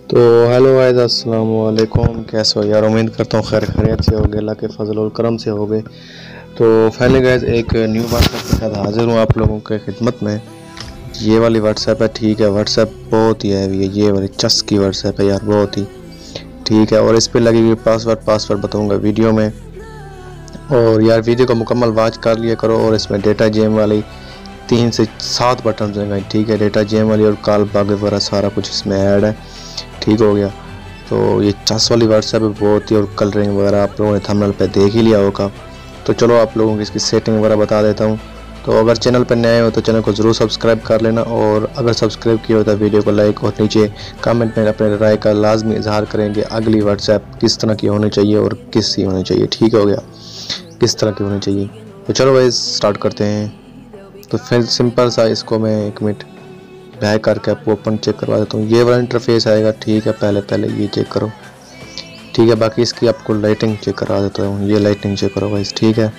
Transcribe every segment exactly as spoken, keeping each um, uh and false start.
तो hello guys, अस्सलाम वालेकुम। कैसे हो यार? उम्मीद करता हूँ खैर खैरियत से होगे, अल्लाह के फजल और करम से होगे। तो फाइनली गाइस एक न्यू व्हाट्सएप के साथ हाजिर हूँ आप लोगों के खिदमत में। ये वाली व्हाट्सएप है, ठीक है। व्हाट्सएप बहुत ही हैवी है, ये वाली चस की व्हाट्सएप है यार, बहुत ही ठीक है। और इस पर लगी हुई पासवर्ड पासवर्ड बताऊँगा वीडियो में। और यार वीडियो को मुकम्मल वॉच कर लिया करो। और इसमें डेटा जेम वाली तीन से सात बटन हैं, ठीक है। डेटा जेम वाली और कॉल बाग वगैरह सारा कुछ इसमें ऐड है, ठीक हो गया। तो ये चस वाली व्हाट्सएप है बहुत ही, और कलरिंग वगैरह आप लोगों ने थंबनेल पे देख ही लिया होगा। तो चलो आप लोगों की इसकी सेटिंग वगैरह बता देता हूँ। तो अगर चैनल पर नए हो तो चैनल को ज़रूर सब्सक्राइब कर लेना, और अगर सब्सक्राइब किया हो तो वीडियो को लाइक और नीचे कमेंट में अपने राय का लाजमी इजहार करेंगे अगली व्हाट्सएप किस तरह की होनी चाहिए और किस की होनी चाहिए, ठीक हो गया, किस तरह की होनी चाहिए। तो चलो भाई स्टार्ट करते हैं। तो फिर सिंपल सा इसको मैं एक मिनट बैक करके आपको ओपन चेक करवा देता हूँ। ये वाला इंटरफेस आएगा, ठीक है। पहले पहले ये चेक करो, ठीक है। बाकी इसकी आपको लाइटिंग चेक करवा देता हूँ। ये लाइटिंग चेक करो गाइस, ठीक है।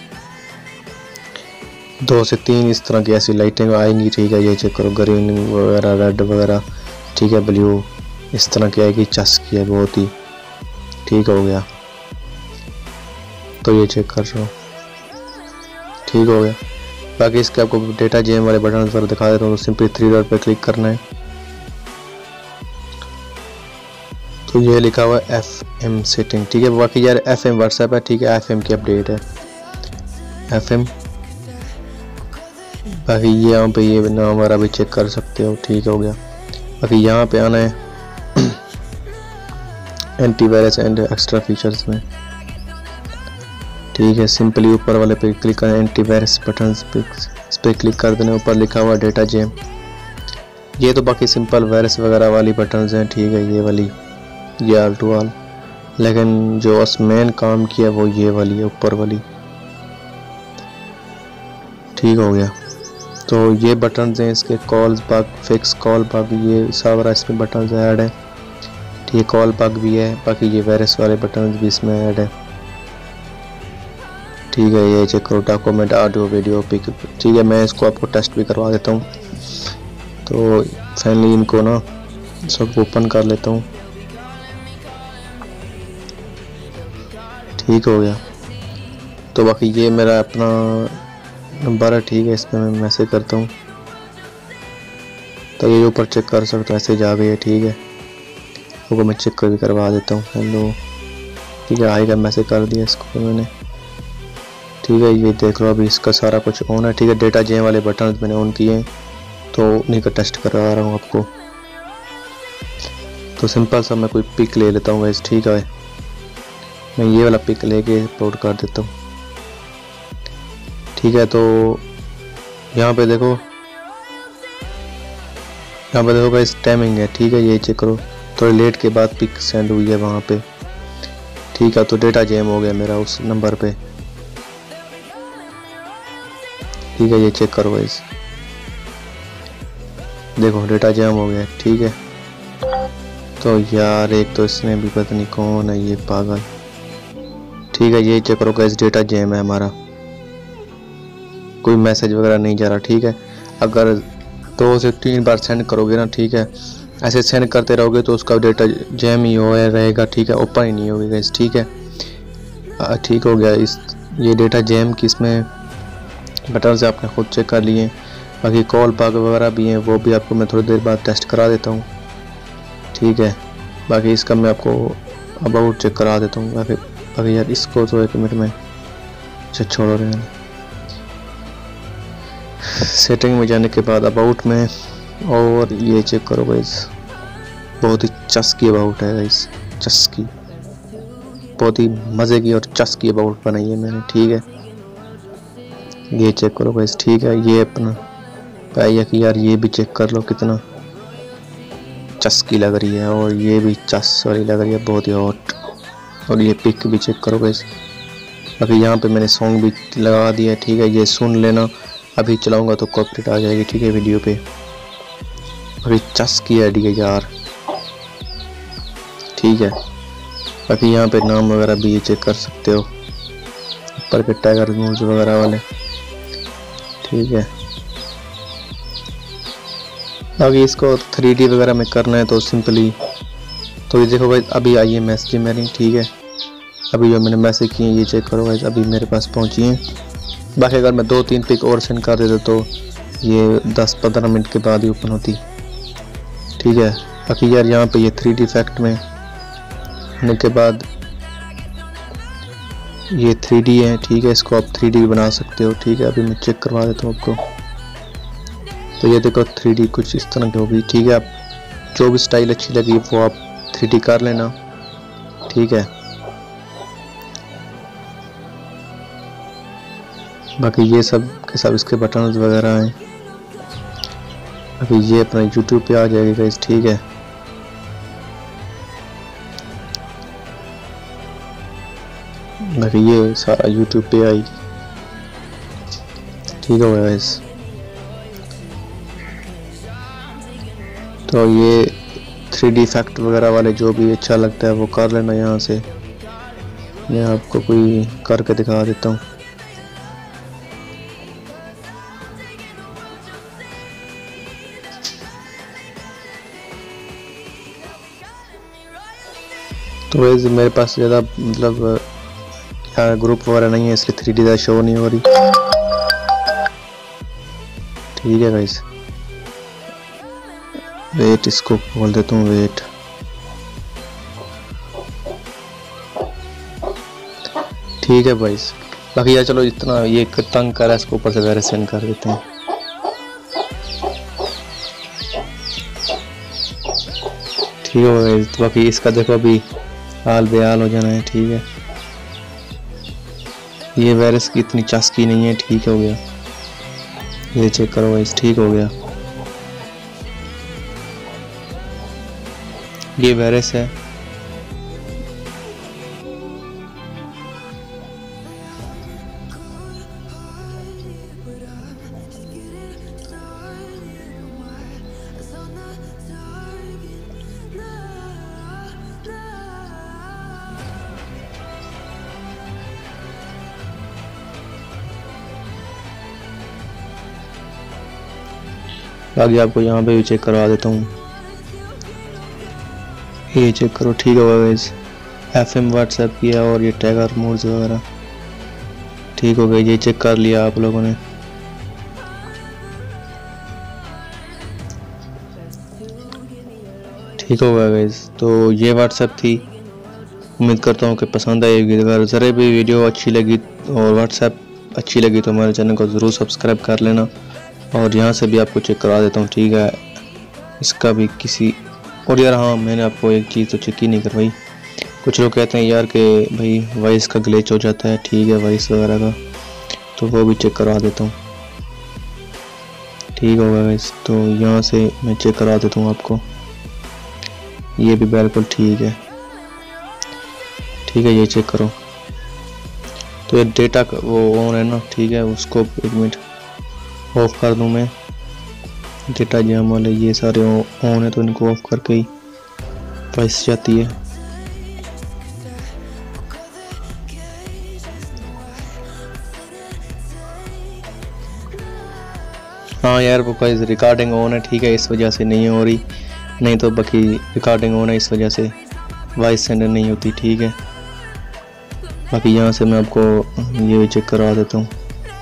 दो से तीन इस तरह की ऐसी लाइटिंग आएंगी, ठीक है। ये चेक करो, ग्रीन वगैरह, रेड वगैरह, ठीक है, ब्लू इस तरह की आएगी। चस की है बहुत ही, ठीक हो गया। तो ये चेक कर लो, ठीक हो गया। बाकी इसके आपको डेटा जेम वाले बटन पर दिखा देता हूँ। तो सिंपली थ्री डॉट पे क्लिक करना है। तो ये लिखा हुआ है एफ एम सेटिंग, ठीक है। बाकी यार एफ एम व्हाट्सएप है, ठीक है। एफ एम की अपडेट है, एफ एम। बाकी ये यहाँ पे ये नाम वगैरह भी चेक कर सकते हो, ठीक हो गया। बाकी यहाँ पे आना है एंटीवायरस एंड एक्स्ट्रा फीचर्स में, ठीक है। सिंपली ऊपर वाले पे क्लिक करना, एंटीवायरस बटन पे इस पर क्लिक कर देना। ऊपर लिखा हुआ डेटा जेम। ये तो बाकी सिंपल वायरस वगैरह वाली बटन्स हैं, ठीक है। ये वाली ये आल टू आल, लेकिन जो मेन काम किया वो ये वाली है, ऊपर वाली, ठीक हो गया। तो ये बटन्स हैं इसके, calls bug, fix call bug, ये सारा इसमें बटन्स ऐड है, ठीक है। कॉल बग भी है। बाकी ये वायरस वाले बटन्स भी इसमें ऐड है, ठीक है। ये चेक करो, डॉक्यूमेंट, ऑडियो, वीडियो, पिक, ठीक है। मैं इसको आपको टेस्ट भी करवा देता हूँ। तो फाइनली इनको ना सब ओपन कर लेता हूँ, ठीक हो गया। तो बाकी ये मेरा अपना नंबर है, ठीक है। इस पर मैं मैसेज करता हूँ तो ये ऊपर चेक कर सकते हो, ऐसे जा गई है, ठीक है। तो मैं चेक कर भी करवा देता हूँ। हेलो, ठीक है, आएगा, मैसेज कर दिया इसको मैंने, ठीक है। ये देख लो अभी इसका सारा कुछ ऑन है, ठीक है। डेटा जेम वाले बटन मैंने ऑन किए हैं, तो उन्हीं का टेस्ट करवा रहा हूँ आपको। तो सिंपल सा मैं कोई पिक ले लेता हूँ गाइस, ठीक है। मैं ये वाला पिक लेके अपलोड कर देता हूँ, ठीक है। तो यहाँ पे देखो, यहाँ पे देखो गाइस टाइमिंग है, ठीक है। ये चेक करो, थोड़ी लेट के बाद पिक सेंड हुई है वहाँ पे, ठीक है। तो डेटा जेम हो गया मेरा उस नंबर पे, ठीक है। ये चेक करो गाइस, देखो डेटा जैम हो गया, ठीक है। तो यार एक तो इसने भी पता नहीं कौन है ये पागल, ठीक है। ये चेक करो गाइस, डेटा जैम है हमारा, कोई मैसेज वगैरह नहीं जा रहा, ठीक है। अगर दो से तीन बार सेंड करोगे ना, ठीक है, ऐसे सेंड करते रहोगे तो उसका डेटा जैम ही हो रहेगा, ठीक है। ओपन ही नहीं होगी गाइस, ठीक है, ठीक हो गया। इस ये डेटा जैम की इसमें बटन से आपने खुद चेक कर लिए। बाकी कॉल बाग वगैरह भी हैं, वो भी आपको मैं थोड़ी देर बाद टेस्ट करा देता हूँ, ठीक है। बाकी इसका मैं आपको अबाउट चेक करा देता हूँ। बाकी बाकी यार इसको तो एक मिनट में अच्छा छोड़ो रहे। सेटिंग में जाने के बाद अबाउट में, और ये चेक करो गाइस, बहुत ही चस्की अबाउट है गाइस, चस्की, बहुत ही मज़े की और चस्की अबाउट बनाई है मैंने, ठीक है। ये चेक करो गाइस, ठीक है। ये अपना पाया कि यार ये भी चेक कर लो कितना चस्की लग रही है, और ये भी चस वाली लग रही है, बहुत ही हॉट। और ये पिक भी चेक करो गाइस। बाकी यहाँ पे मैंने सॉन्ग भी लगा दिया, ठीक है। ये सुन लेना, अभी चलाऊंगा तो कॉपीराइट आ जाएगी, ठीक है, वीडियो पे। अभी चस्की आईडी है यार, ठीक है। बाकी यहाँ पे नाम वगैरह भी ये चेक कर सकते हो, ऊपर के टाइगर न्यूज वगैरह वाले, ठीक है। बाकी इसको थ्री डी वगैरह में करना है तो सिंपली तो ये देखो भाई अभी आई है मैसेज मेरी, ठीक है। अभी जो मैंने मैसेज किए ये चेक करो भाई, अभी मेरे पास पहुंची हैं। बाकी अगर मैं दो तीन पिक और सेंड कर देता तो ये दस पंद्रह मिनट के बाद ही ओपन होती, ठीक है। बाकी यार यहाँ पे ये थ्री डी इफेक्ट में होने के बाद ये थ्री डी है, ठीक है। इसको आप थ्री डी बना सकते हो, ठीक है। अभी मैं चेक करवा देता हूँ आपको। तो ये देखो थ्री डी कुछ इस तरह की होगी, ठीक है। आप जो भी स्टाइल अच्छी लगी वो आप थ्री डी कर लेना, ठीक है। बाकी ये सब के सब इसके बटन वगैरह हैं। अभी ये अपना यूट्यूब पे आ जाएगा गाइस, ठीक है। बाकी ये सारा यूट्यूब पे आई, ठीक है गाइस। तो ये थ्री डी इफेक्ट वगैरह वाले जो भी अच्छा लगता है वो कर लेना यहाँ से। मैं आपको कोई करके दिखा देता हूँ। तो वैसे मेरे पास ज़्यादा मतलब क्या ग्रुप वगैरह नहीं है, इसलिए थ्री डी का शो नहीं हो रही, ठीक है गाइस। वेट इसको बोल देता हूँ वेट, ठीक है गाइस। बाकी यार चलो इतना ये तंग कर रहा है, इसको ऊपर से वगैरह सेंड कर देते हैं, ठीक है गाइस। बाकी इसका देखो अभी हाल बेहाल हो जाना है, ठीक है। ये वायरस की इतनी चस्की नहीं है, ठीक हो गया। ये चेक करो गाइस, ठीक हो गया। ये वायरस है, बाकी आपको यहाँ पे भी चेक करवा देता हूँ। ये चेक करो, ठीक है गाइस। एफ एम व्हाट्सएप किया और ये टैगर मोड्स वगैरह ठीक हो गया। ये चेक कर लिया आप लोगों ने, ठीक हो गया गाइस। तो ये व्हाट्सएप थी, उम्मीद करता हूँ कि पसंद आएगी। अगर ज़रा भी वीडियो अच्छी लगी और व्हाट्सएप अच्छी लगी तो हमारे चैनल को ज़रूर सब्सक्राइब कर लेना। और यहाँ से भी आपको चेक करा देता हूँ, ठीक है। इसका भी किसी और यार हाँ, मैंने आपको एक चीज़ तो चेक ही नहीं करवाई। कुछ लोग कहते हैं यार कि भाई वॉइस का ग्लिच हो जाता है, ठीक है, वॉइस वगैरह का, तो वो भी चेक करवा देता हूँ, ठीक होगा गाइस। तो यहाँ से मैं चेक करा देता हूँ आपको। ये भी बिल्कुल ठीक है, ठीक है। ये चेक करो, तो ये डेटा वो ऑन है ना, ठीक है। उसको एक मिनट ऑफ कर दूं मैं। डेटा जैम वाले ये सारे ऑन है तो इनको ऑफ करके ही वॉइस जाती है। हाँ यार वो कोई रिकॉर्डिंग ऑन है, ठीक है, इस वजह से नहीं हो रही, नहीं तो बाकी रिकॉर्डिंग ऑन है इस वजह से वॉइस सेंड नहीं होती, ठीक है। बाकी यहाँ से मैं आपको ये चेक करवा देता हूँ,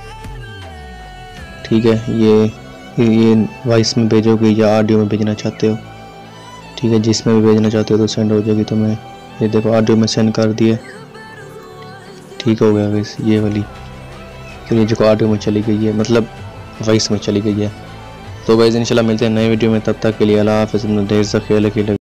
ठीक है। ये ये वॉइस में भेजोगे या ऑडियो में भेजना चाहते हो, ठीक है। जिसमें भी भेजना चाहते हो तो सेंड हो जाएगी। तो मैं ये देखो ऑडियो में सेंड कर दिए, ठीक हो गया वैसे ये वाली। तो ये जो ऑडियो में चली गई है, मतलब वॉइस में चली गई है। तो वैसे इंशाल्लाह मिलते हैं नए वीडियो में, तब तक के लिए अल्लाह हाफ़िज़। ढेर सा ख्याल रखिए।